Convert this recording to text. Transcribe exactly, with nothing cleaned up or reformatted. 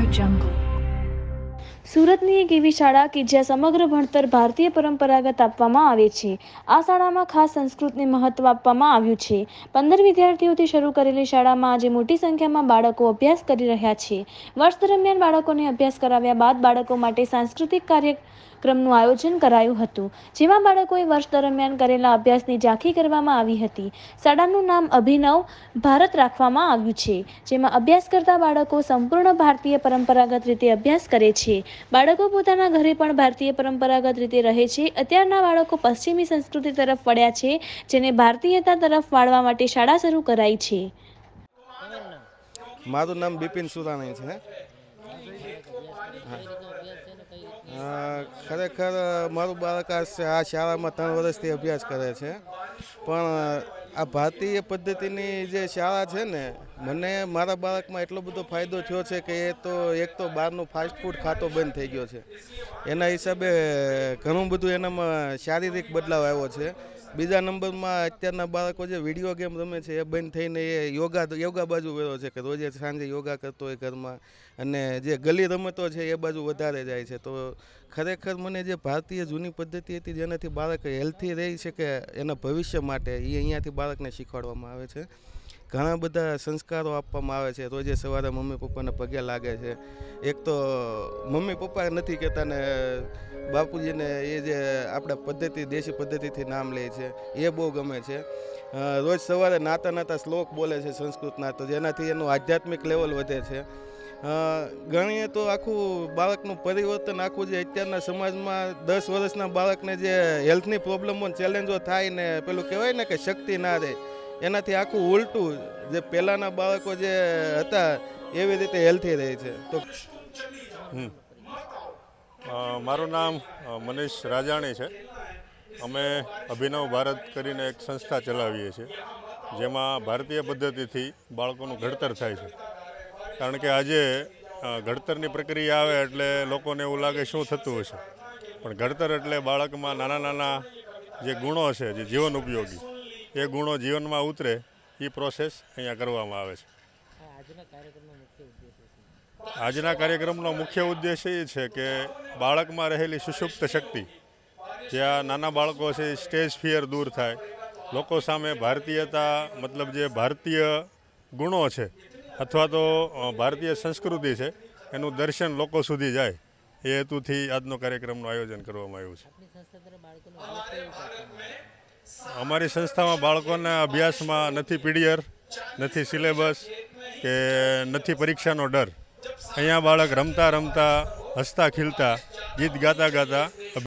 jungle. સુરતની એક એવી શાળા કે જ્યાં સમગ્ર ભણતર ભારતીય પરંપરાગત આપવામાં આવે છે. આ શાળામાં ખાસ સંસ્કૃતને મહત્વ આપવામાં આવ્યું છે. પંદર વિદ્યાર્થીઓથી શરૂ કરેલી શાળામાં આજે મોટી સંખ્યામાં બાળકો અભ્યાસ કરી રહ્યા છે. વર્ષ દરમિયાન બાળકોને અભ્યાસ કરાવ્યા બાદ બાળકો માટે સાંસ્કૃતિક કાર્યક્રમનું આયોજન કરાયું હતું, જેમાં બાળકોએ વર્ષ દરમિયાન કરેલા અભ્યાસની ઝાંખી કરવામાં આવી હતી. શાળાનું નામ અભિનવ ભારત રાખવામાં આવ્યું છે, જેમાં અભ્યાસ કરતા બાળકો સંપૂર્ણ ભારતીય પરંપરાગત રીતે અભ્યાસ કરે છે. બાળકો પોતાના ઘરે પણ ભારતીય પરંપરાગત રીતે રહે છે. અત્યારના બાળકો પશ્ચિમી સંસ્કૃતિ તરફ વળ્યા છે, જેને ભારતીયતા તરફ વાળવા માટે શાળા શરૂ કરાઈ છે. મારું નામ બિપિન સુરાણી છે. ખરેખર મારું બાળક આ શાળામાં ત્રણ વર્ષથી અભ્યાસ કરે છે, પણ આ ભારતીય પદ્ધતિની જે શાળા છે ને, મને મારા બાળકમાં એટલો બધો ફાયદો થયો છે કે એ તો એક તો બહારનું ફાસ્ટ ફૂડ ખાતો બંધ થઈ ગયો છે. એના હિસાબે ઘણું બધું એનામાં શારીરિક બદલાવ આવ્યો છે. બીજા નંબરમાં અત્યારના બાળકો જે વિડીયો ગેમ રમે છે એ બંધ થઈને એ યોગા યોગા બાજુ વળ્યો છે કે રોજે સાંજે યોગા કરતો હોય ઘરમાં, અને જે ગલી રમતો છે એ બાજુ વધારે જાય છે. તો ખરેખર મને જે ભારતીય જૂની પદ્ધતિ હતી જેનાથી બાળક હેલ્થી રહી શકે એના ભવિષ્ય માટે, એ અહીંયાથી બાળકને શીખવાડવામાં આવે છે. ઘણા બધા સંસ્કારો આપવામાં આવે છે. રોજે સવારે મમ્મી પપ્પાને પગે લાગે છે. એક તો મમ્મી પપ્પા નથી કહેતા ને બાપુજીને એ જે આપણે પદ્ધતિ દેશી પદ્ધતિથી નામ લે છે એ બહુ ગમે છે. રોજ સવારે નાતા નાતા શ્લોક બોલે છે સંસ્કૃતના, તો જેનાથી એનું આધ્યાત્મિક લેવલ વધે છે. ગણીએ તો આખું બાળકનું પરિવર્તન આખું જે અત્યારના સમાજમાં દસ વર્ષના બાળકને જે હેલ્થની પ્રોબ્લેમો ચેલેન્જો થાય ને પેલું કહેવાય ને કે શક્તિ ના રહે, એનાથી આખું ઉલટું જે પહેલાંના બાળકો જે હતા એવી રીતે હેલ્થી રહે છે. તો મારું નામ મનીષ રાજાણી છે. અમે અભિનવ ભારત કરીને એક સંસ્થા ચલાવીએ છીએ, જેમાં ભારતીય પદ્ધતિથી બાળકોનું ઘડતર થાય છે. કારણ કે આજે ઘડતરની પ્રક્રિયા આવે એટલે લોકોને એવું લાગે શું થતું હશે, પણ ઘડતર એટલે બાળકમાં નાના નાના જે ગુણો છે જે જીવન ઉપયોગી, એ ગુણો જીવનમાં ઉતરે એ પ્રોસેસ અહીંયા કરવામાં આવે છે. આજના કાર્યક્રમનો મુખ્ય ઉદ્દેશ એ છે કે બાળકમાં રહેલી સુષુપ્ત શક્તિ, જે આ નાના બાળકો છે સ્ટેજ ફિયર દૂર થાય, લોકો સામે ભારતીયતા મતલબ જે ભારતીય ગુણો છે અથવા તો ભારતીય સંસ્કૃતિ છે એનું દર્શન લોકો સુધી જાય, એ હેતુથી આજનો કાર્યક્રમનું આયોજન કરવામાં આવ્યું છે. અમારી સંસ્થામાં બાળકોના અભ્યાસમાં નથી પીડીઆર, નથી સિલેબસ કે નથી પરીક્ષાનો ડર. અહીંયા બાળક રમતા રમતા, હસતા ખીલતા, ગીત ગાતા ગાતા